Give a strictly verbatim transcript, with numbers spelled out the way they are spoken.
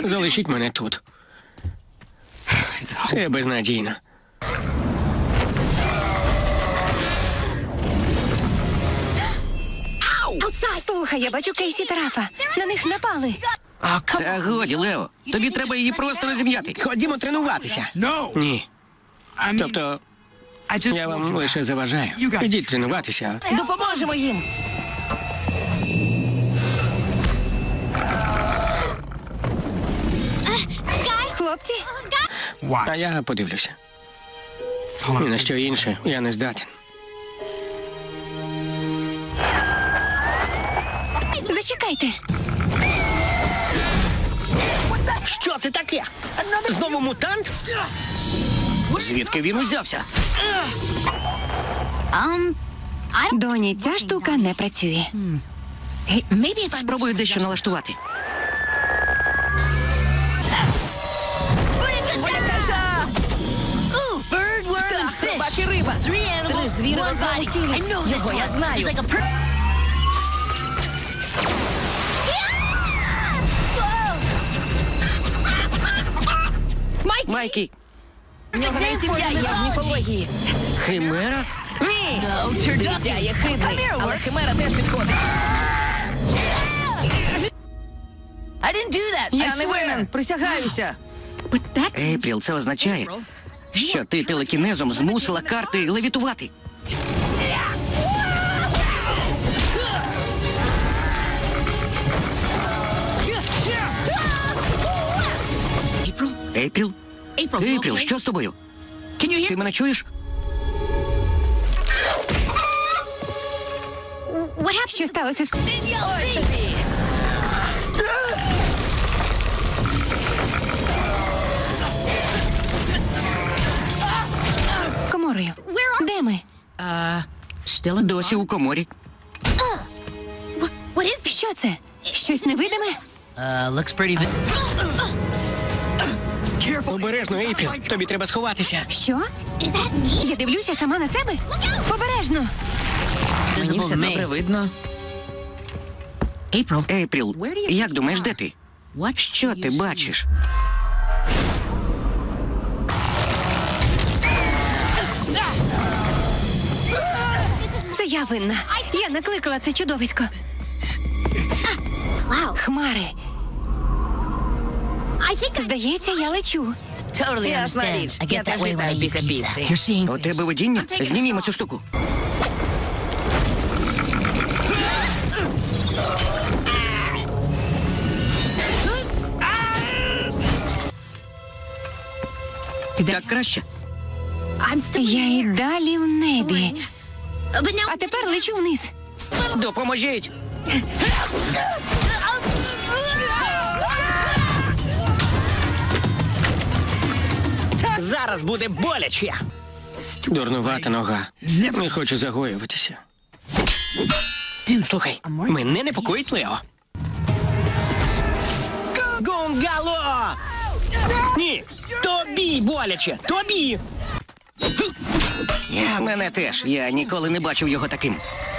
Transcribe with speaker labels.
Speaker 1: Залишіть мене тут. Це безнадійно.
Speaker 2: Слухай, я бачу Кейсі та Рафа. На них напали.
Speaker 3: Та годі, Лео. Тобі треба її просто розім'яти.
Speaker 1: Ходімо тренуватися. Ні. Тобто, я вам лише заважаю. Ідіть тренуватися.
Speaker 2: Допоможемо їм. Хлопці,
Speaker 1: А я подивлюся. Ні на що інше я не здатен.
Speaker 2: зачекайте.
Speaker 1: Що це таке? Знову мутант?
Speaker 3: Звідки він узявся?
Speaker 2: Доні, ця штука не працює.
Speaker 3: Спробую дещо налаштувати.
Speaker 4: Так, собак і риба. Три звіри в одному тілі. Його я знаю.
Speaker 3: Майкі,
Speaker 4: В нього навіть ім'я є в міфології.
Speaker 3: химера?
Speaker 4: Ні! Дитя є хитрий, але химера теж підходить. Я не винен, присягаюся.
Speaker 3: Ейпріл, це означає, що ти телекінезом змусила карти левітувати. Ейпріл? Ейпріл, що з тобою? Ти мене чуєш?
Speaker 2: Що сталося з...
Speaker 4: Ось тобі.
Speaker 2: коморою? Де ми?
Speaker 3: Досі у коморі.
Speaker 2: Що це? Щось невидиме?
Speaker 1: Обережно, Ейпріл. Тобі треба сховатися.
Speaker 2: Що? Я дивлюся сама на себе? Обережно.
Speaker 4: Мені все добре видно.
Speaker 3: Ейпріл, як думаєш, де ти? Що ти бачиш?
Speaker 2: Це я винна. Я накликала це чудовисько. Хмари. Здається, я лечу.
Speaker 4: Ясна річ. Я теж літаю після піци.
Speaker 3: У тебе видіння? Знімімо цю штуку. Так краще.
Speaker 2: Я і далі в небі. А тепер лечу вниз.
Speaker 3: Допоможіть!
Speaker 1: Зараз буде боляче. Дурнувата нога. Не хочу загоюватися. Слухай, мене непокоїть Лео. Гонгало! Ні, тобі боляче, тобі!
Speaker 3: Мене теж. Я ніколи не бачив його таким.